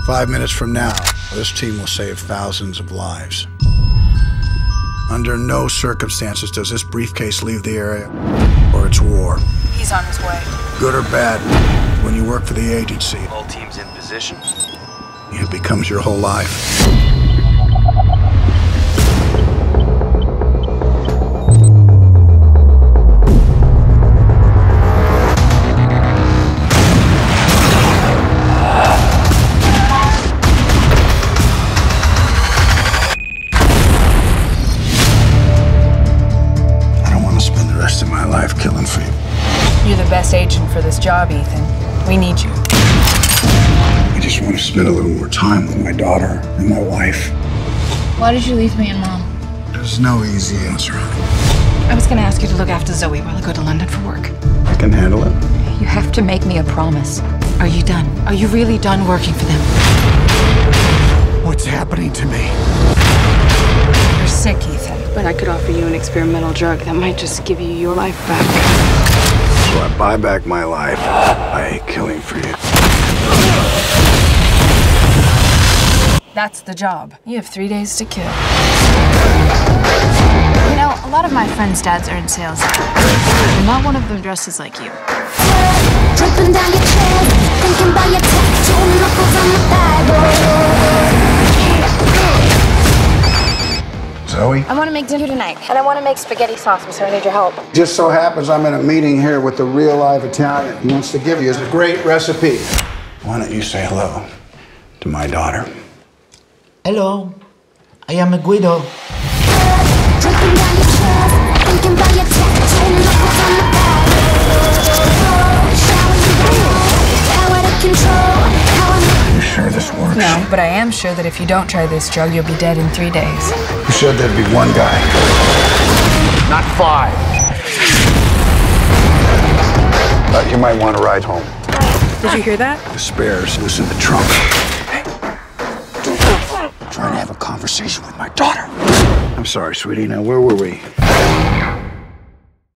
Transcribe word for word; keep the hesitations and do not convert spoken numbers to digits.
Five minutes from now, this team will save thousands of lives. Under no circumstances does this briefcase leave the area, or it's war. He's on his way. Good or bad, when you work for the agency, All teams in position. it becomes your whole life. Spend the rest of my life killing for you. You're the best agent for this job, Ethan. We need you. I just want to spend a little more time with my daughter and my wife. Why did you leave me and Mom? There's no easy answer. I was gonna ask you to look after Zoe while I go to London for work. I can handle it. You have to make me a promise. Are you done? Are you really done working for them? What's happening to me? You're sick, Ethan. But I could offer you an experimental drug that might just give you your life back. So I buy back my life. I hate killing for you. That's the job. You have three days to kill. You know, a lot of my friends' dads are in sales. And not one of them dresses like you. Dripping down your chest, thinking about your tattoo knuckles on the thigh. Zoe? I want to make dinner tonight, and I want to make spaghetti sauce, so I need your help. Just so happens I'm in a meeting here with the real live Italian. He wants to give you a great recipe. Why don't you say hello to my daughter? Hello, I am Guido. Dripping down your chest, thinking about your tattoo knuckles on the thigh. Showering power to control. Are you sure this works? No, but I am sure that if you don't try this drug, you'll be dead in three days. You said there'd be one guy. Not five. Uh, you might want to ride home. Did you hear that? The spares was in the trunk. Hey. I'm trying to have a conversation with my daughter. I'm sorry, sweetie. Now, where were we?